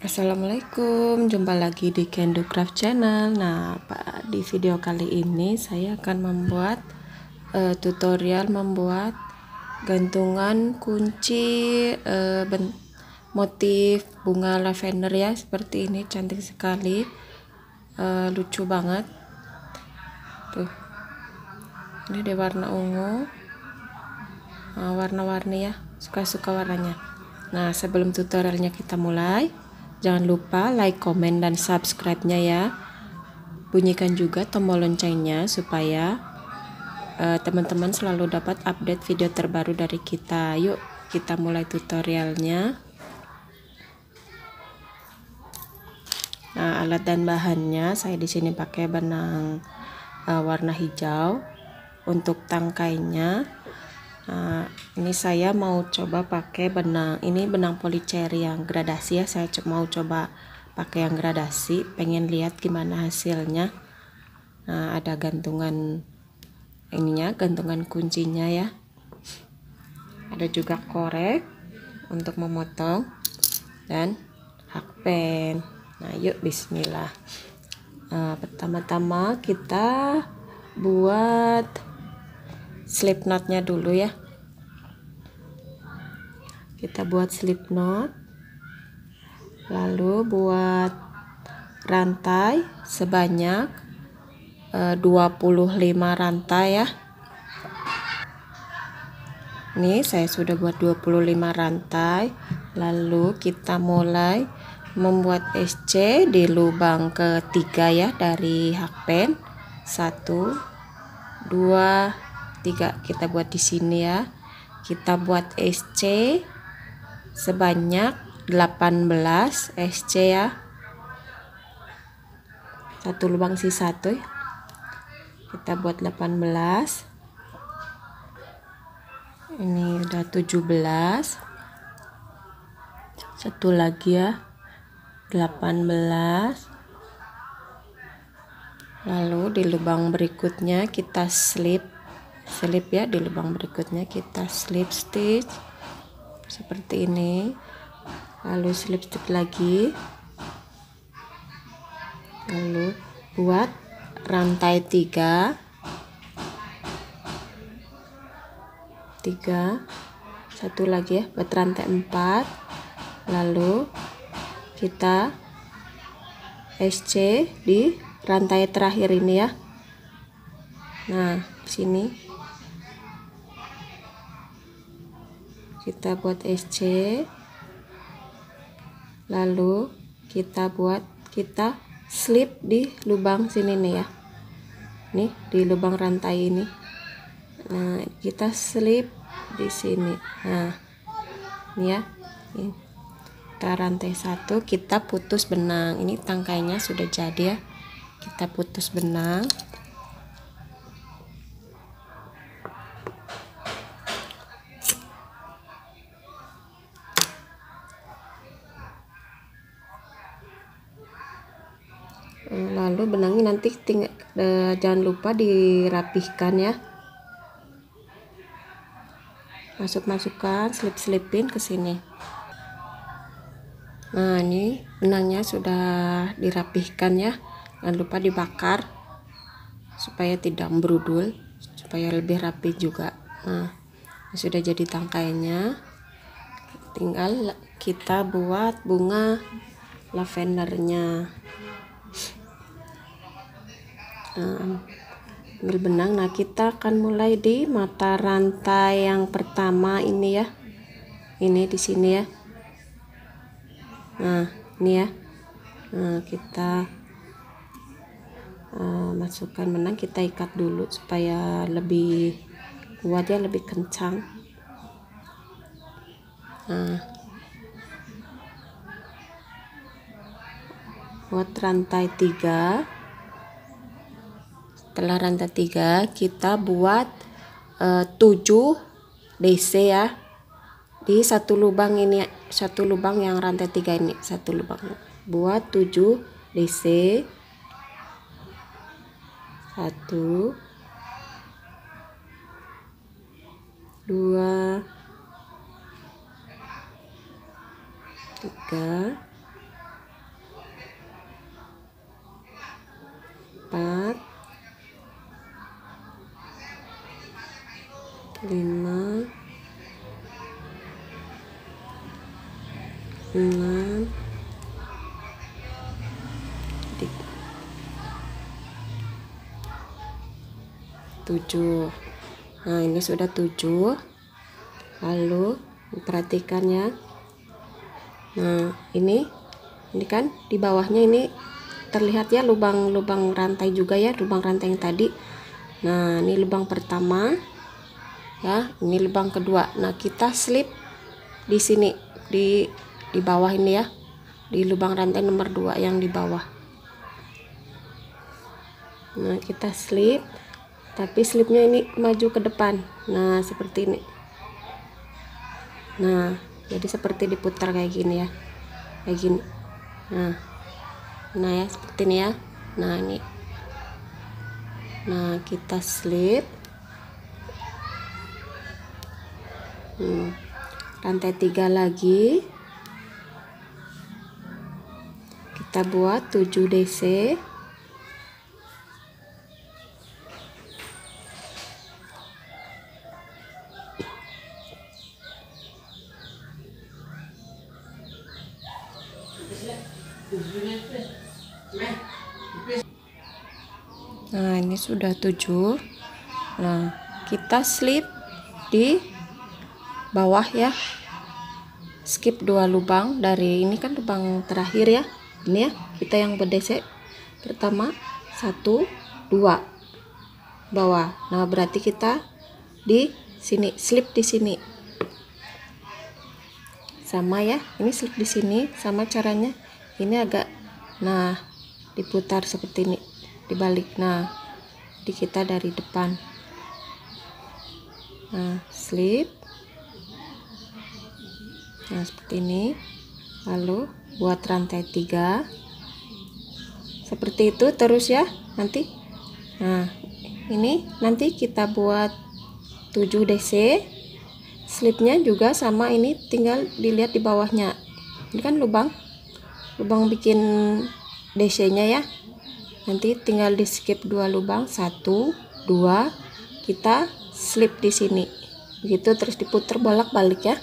Assalamualaikum, jumpa lagi di Kendo Craft Channel. Nah, di video kali ini saya akan membuat tutorial membuat gantungan kunci motif bunga lavender ya, seperti ini, cantik sekali, lucu banget. Tuh, ini di warna ungu, warna-warni ya, suka-suka warnanya. Nah, sebelum tutorialnya kita mulai, jangan lupa like, komen, dan subscribe-nya ya. Bunyikan juga tombol loncengnya supaya teman-teman selalu dapat update video terbaru dari kita. Yuk, kita mulai tutorialnya. Nah, alat dan bahannya saya di sini pakai benang warna hijau untuk tangkainya. Nah, ini saya mau coba pakai benang, ini benang polycherry yang gradasi ya. Saya mau coba pakai yang gradasi, pengen lihat gimana hasilnya. Nah, ada gantungan ininya, gantungan kuncinya ya. Ada juga korek untuk memotong dan hakpen. Nah, yuk bismillah. Pertama-tama kita buat slip knotnya dulu ya. Kita buat slip knot, lalu buat rantai sebanyak 25 rantai ya. Ini saya sudah buat 25 rantai. Lalu kita mulai membuat SC di lubang ketiga ya dari hakpen. 1 2 3 kita buat di sini ya. Kita buat SC sebanyak 18 SC ya. Satu lubang sisa tuh. Kita buat 18. Ini udah 17. Satu lagi ya. 18. Lalu di lubang berikutnya kita slip ya, di lubang berikutnya kita slip stitch seperti ini, lalu slip stitch lagi, lalu buat rantai 3, satu lagi ya buat rantai 4, lalu kita SC di rantai terakhir ini ya. Nah, di sini kita buat SC, lalu kita slip di lubang sini nih ya, nih di lubang rantai ini. Nah, kita slip di sini. Nah, ini ya, ini. Kita rantai 1, kita putus benang. Ini tangkainya sudah jadi ya, kita putus benang. Lalu benangnya nanti jangan lupa dirapihkan ya. Masukkan, slip-slipin ke sini. Nah, ini benangnya sudah dirapihkan ya. Jangan lupa dibakar supaya tidak berudul, supaya lebih rapi juga. Nah, sudah jadi tangkainya. Tinggal kita buat bunga lavendernya. Ambil benang. Nah, kita akan mulai di mata rantai yang pertama ini ya. Ini di sini ya. Nah, ini ya. Nah, kita masukkan benang, kita ikat dulu supaya lebih kuat ya, lebih kencang. Nah, buat rantai 3. Setelah rantai 3 kita buat 7 DC ya di satu lubang ini, satu lubang yang rantai 3 ini, satu lubang buat 7 DC. 1 2 3 5, 6, 7. Nah, ini sudah 7. Lalu perhatikan ya. Nah, ini kan di bawahnya ini terlihat ya lubang-lubang rantai juga ya, lubang rantai yang tadi. Nah, ini lubang pertama ya, ini lubang kedua. Nah, kita slip di sini di bawah ini ya, di lubang rantai nomor 2 yang di bawah. Nah, kita slip, tapi slipnya ini maju ke depan. Nah, seperti ini. Nah, jadi seperti diputar kayak gini ya, kayak gini. Nah ya, seperti ini ya. Nah, ini. Nah, kita slip. Rantai 3 lagi. Kita buat 7 DC. Nah, ini sudah 7. Nah, kita slip di bawah ya, skip 2 lubang dari ini kan lubang terakhir ya, ini ya, kita yang berdesek pertama 1, 2 bawah. Nah, berarti kita di sini slip di sini sama ya, ini slip di sini sama caranya. Ini agak, nah, diputar seperti ini, dibalik. Nah, di kita dari depan. Nah, slip. Nah, seperti ini. Lalu buat rantai 3 seperti itu terus ya nanti. Nah, ini nanti kita buat 7 DC. Slipnya juga sama, ini tinggal dilihat di bawahnya. Ini kan lubang bikin DC nya ya, nanti tinggal di skip 2 lubang, 1, 2, kita slip di sini begitu, terus diputar bolak-balik ya.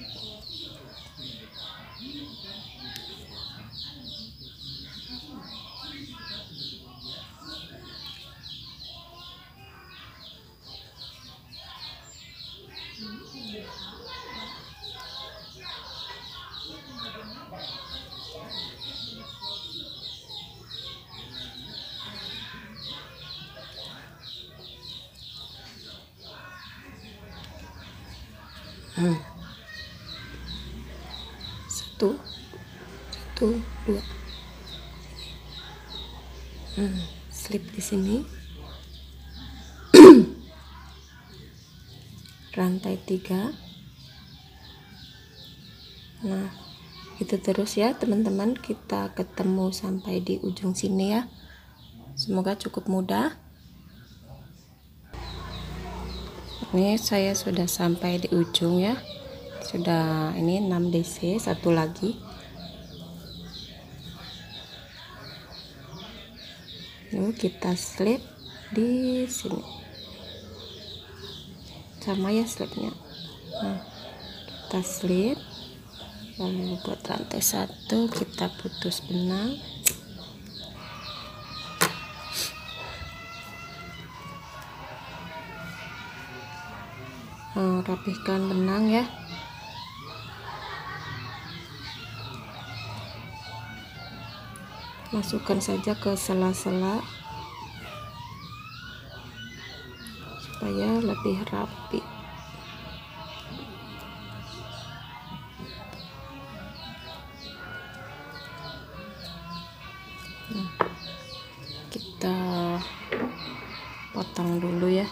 Satu, 2. Slip di sini. Rantai 3. Nah, itu terus ya teman-teman, kita ketemu sampai di ujung sini ya. Semoga cukup mudah. Ini saya sudah sampai di ujung ya, sudah ini 6 DC, satu lagi. Ini kita slip di sini sama ya slipnya. Nah, kita slip, lalu buat rantai 1 kita putus benang. Rapihkan benang ya. Masukkan saja ke sela-sela supaya lebih rapi. Kita potong dulu ya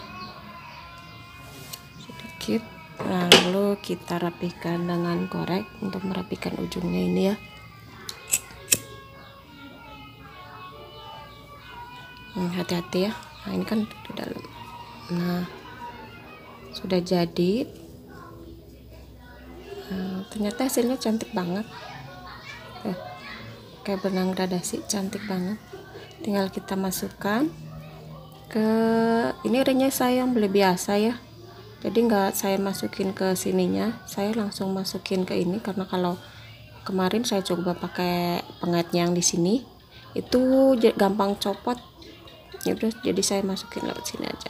sedikit, lalu kita rapihkan dengan korek untuk merapikan ujungnya ini ya. Hati-hati ya. Nah, ini kan di dalam. Nah, sudah jadi. Ternyata hasilnya cantik banget. Kayak benang gradasi, cantik banget. Tinggal kita masukkan ke, ini ringnya saya yang beli biasa ya, Jadi nggak saya masukin ke sininya, saya langsung masukin ke ini, karena kalau kemarin saya coba pakai pengaitnya yang di sini itu gampang copot. Ya udah, jadi saya masukin lewat sini aja.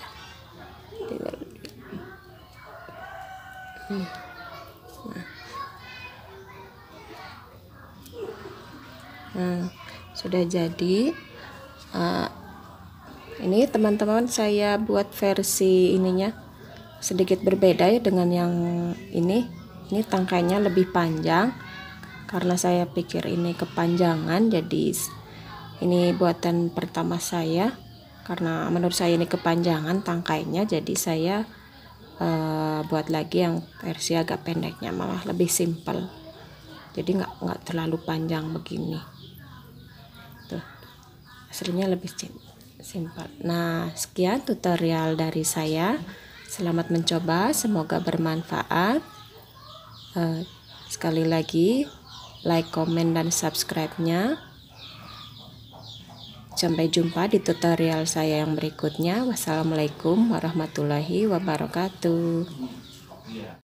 Nah, sudah jadi. Ini teman-teman, saya buat versi ininya sedikit berbeda ya dengan yang ini tangkainya lebih panjang karena saya pikir ini kepanjangan. Jadi ini buatan pertama saya, karena menurut saya ini kepanjangan tangkainya, jadi saya buat lagi yang versi agak pendeknya, malah lebih simpel, jadi nggak terlalu panjang begini tuh, aslinya lebih simpel. Nah, sekian tutorial dari saya. Selamat mencoba, semoga bermanfaat. Sekali lagi, like, komen, dan subscribe-nya. Sampai jumpa di tutorial saya yang berikutnya. Wassalamualaikum warahmatullahi wabarakatuh.